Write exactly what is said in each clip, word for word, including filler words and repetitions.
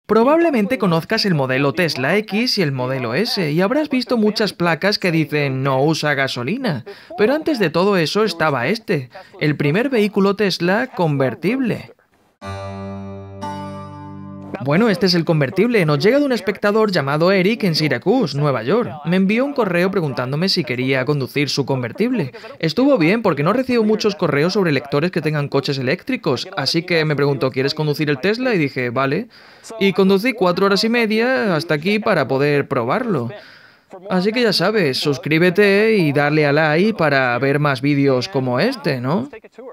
Probablemente conozcas el modelo Tesla X y el modelo S, y habrás visto muchas placas que dicen no usa gasolina. Pero antes de todo eso estaba este, el primer vehículo Tesla convertible. Bueno, este es el convertible. Nos llega de un espectador llamado Eric en Syracuse, Nueva York. Me envió un correo preguntándome si quería conducir su convertible. Estuvo bien porque no recibo muchos correos sobre lectores que tengan coches eléctricos, así que me preguntó, ¿quieres conducir el Tesla? Y dije, vale. Y conducí cuatro horas y media hasta aquí para poder probarlo. Así que ya sabes, suscríbete y dale a like para ver más vídeos como este, ¿no?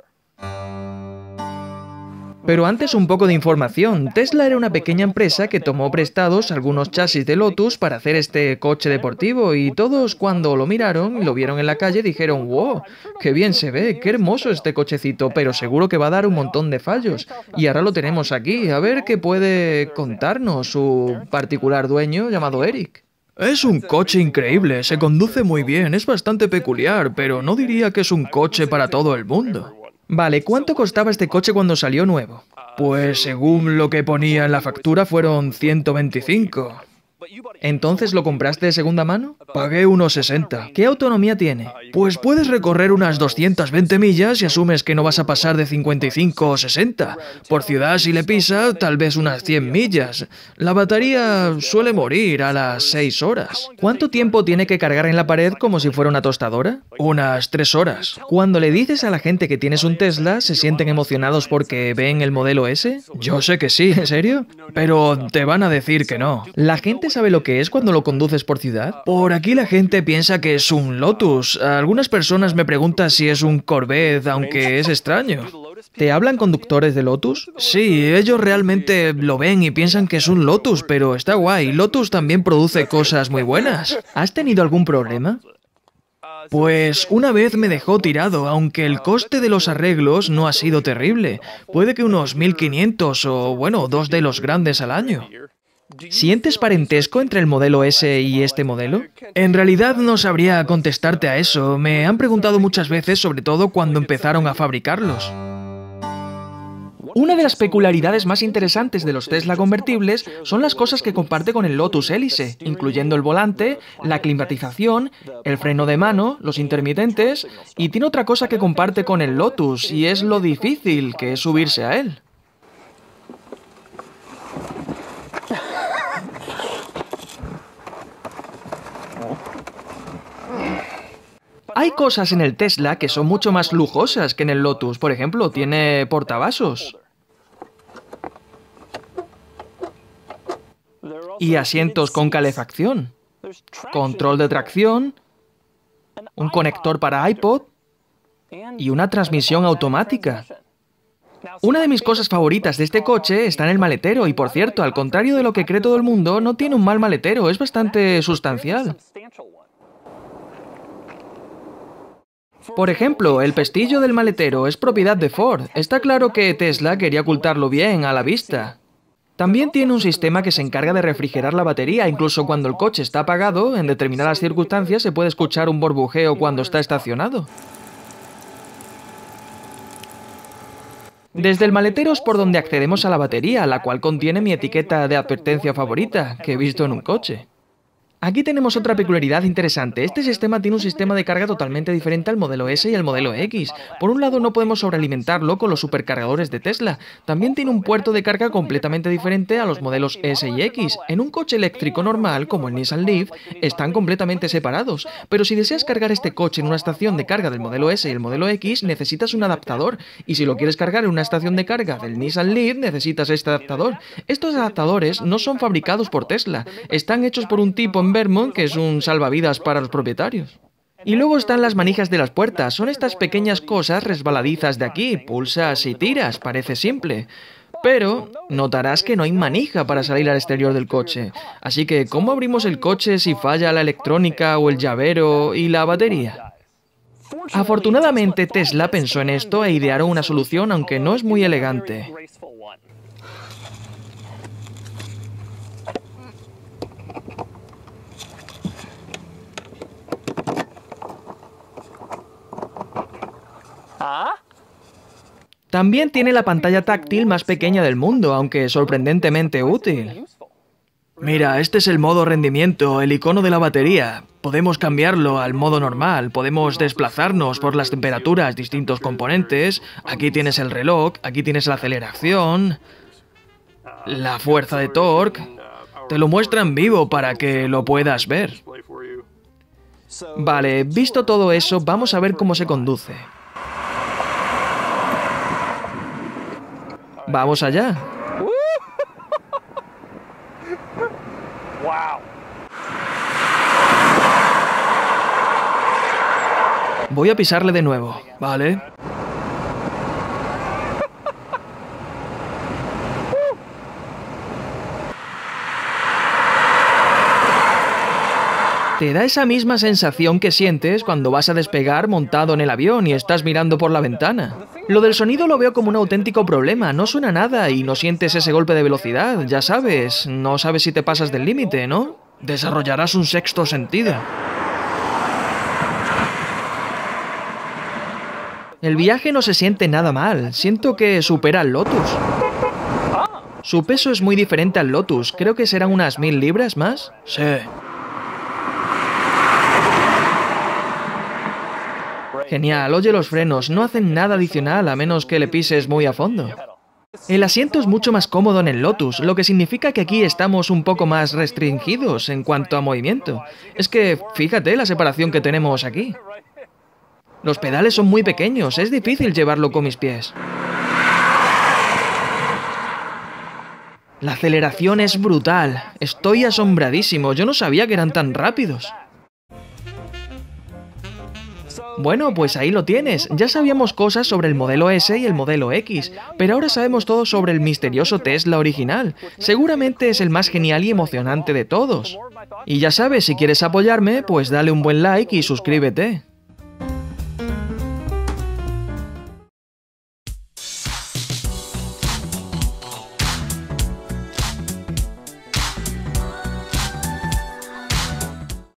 Pero antes un poco de información. Tesla era una pequeña empresa que tomó prestados algunos chasis de Lotus para hacer este coche deportivo y todos cuando lo miraron y lo vieron en la calle dijeron ¡wow! ¡Qué bien se ve! ¡Qué hermoso este cochecito! Pero seguro que va a dar un montón de fallos. Y ahora lo tenemos aquí. A ver qué puede contarnos su particular dueño llamado Eric. Es un coche increíble, se conduce muy bien, es bastante peculiar, pero no diría que es un coche para todo el mundo. Vale, ¿cuánto costaba este coche cuando salió nuevo? Pues según lo que ponía en la factura fueron ciento veinticinco. ¿Entonces lo compraste de segunda mano? Pagué unos sesenta. ¿Qué autonomía tiene? Pues puedes recorrer unas doscientas veinte millas y asumes que no vas a pasar de cincuenta y cinco o sesenta. Por ciudad, si le pisa, tal vez unas cien millas. La batería suele morir a las seis horas. ¿Cuánto tiempo tiene que cargar en la pared como si fuera una tostadora? Unas tres horas. Cuando le dices a la gente que tienes un Tesla, ¿se sienten emocionados porque ven el modelo S? Yo sé que sí, ¿en serio? Pero te van a decir que no. La gente sabe lo que es cuando lo conduces por ciudad? Por aquí la gente piensa que es un Lotus. Algunas personas me preguntan si es un Corvette, aunque es extraño. ¿Te hablan conductores de Lotus? Sí, ellos realmente lo ven y piensan que es un Lotus, pero está guay. Lotus también produce cosas muy buenas. ¿Has tenido algún problema? Pues una vez me dejó tirado, aunque el coste de los arreglos no ha sido terrible. Puede que unos mil quinientos o, bueno, dos de los grandes al año. ¿Sientes parentesco entre el modelo S y este modelo? En realidad no sabría contestarte a eso. Me han preguntado muchas veces, sobre todo cuando empezaron a fabricarlos. Una de las peculiaridades más interesantes de los Tesla convertibles son las cosas que comparte con el Lotus Elise, incluyendo el volante, la climatización, el freno de mano, los intermitentes, y tiene otra cosa que comparte con el Lotus, y es lo difícil que es subirse a él. Hay cosas en el Tesla que son mucho más lujosas que en el Lotus. Por ejemplo, tiene portavasos. Y asientos con calefacción. Control de tracción. Un conector para iPod. Y una transmisión automática. Una de mis cosas favoritas de este coche está en el maletero. Y por cierto, al contrario de lo que cree todo el mundo, no tiene un mal maletero. Es bastante sustancial. Por ejemplo, el pestillo del maletero es propiedad de Ford. Está claro que Tesla quería ocultarlo bien a la vista. También tiene un sistema que se encarga de refrigerar la batería. Incluso cuando el coche está apagado, en determinadas circunstancias se puede escuchar un burbujeo cuando está estacionado. Desde el maletero es por donde accedemos a la batería, la cual contiene mi etiqueta de advertencia favorita, que he visto en un coche. Aquí tenemos otra peculiaridad interesante. Este sistema tiene un sistema de carga totalmente diferente al modelo S y al modelo X. Por un lado, no podemos sobrealimentarlo con los supercargadores de Tesla. También tiene un puerto de carga completamente diferente a los modelos S y X. En un coche eléctrico normal, como el Nissan Leaf, están completamente separados. Pero si deseas cargar este coche en una estación de carga del modelo S y el modelo X, necesitas un adaptador. Y si lo quieres cargar en una estación de carga del Nissan Leaf, necesitas este adaptador. Estos adaptadores no son fabricados por Tesla. Están hechos por un tipo en Vermont, que es un salvavidas para los propietarios. Y luego están las manijas de las puertas. Son estas pequeñas cosas resbaladizas de aquí. Pulsas y tiras, parece simple. Pero notarás que no hay manija para salir al exterior del coche. Así que, ¿cómo abrimos el coche si falla la electrónica o el llavero y la batería? Afortunadamente, Tesla pensó en esto e idearon una solución, aunque no es muy elegante. También tiene la pantalla táctil más pequeña del mundo, aunque sorprendentemente útil. Mira, este es el modo rendimiento, el icono de la batería. Podemos cambiarlo al modo normal, podemos desplazarnos por las temperaturas, distintos componentes. Aquí tienes el reloj, aquí tienes la aceleración, la fuerza de torque. Te lo muestra en vivo para que lo puedas ver. Vale, visto todo eso, vamos a ver cómo se conduce. Vamos allá. Voy a pisarle de nuevo, ¿vale? Te da esa misma sensación que sientes cuando vas a despegar montado en el avión y estás mirando por la ventana. Lo del sonido lo veo como un auténtico problema, no suena nada y no sientes ese golpe de velocidad, ya sabes, no sabes si te pasas del límite, ¿no? Desarrollarás un sexto sentido. El viaje no se siente nada mal, siento que supera al Lotus. Su peso es muy diferente al Lotus, creo que serán unas mil libras más. Sí. Genial, oye los frenos, no hacen nada adicional a menos que le pises muy a fondo. El asiento es mucho más cómodo en el Lotus, lo que significa que aquí estamos un poco más restringidos en cuanto a movimiento. Es que, fíjate la separación que tenemos aquí. Los pedales son muy pequeños, es difícil llevarlo con mis pies. La aceleración es brutal, estoy asombradísimo, yo no sabía que eran tan rápidos. Bueno, pues ahí lo tienes, ya sabíamos cosas sobre el modelo S y el modelo X, pero ahora sabemos todo sobre el misterioso Tesla original. Seguramente es el más genial y emocionante de todos. Y ya sabes, si quieres apoyarme, pues dale un buen like y suscríbete.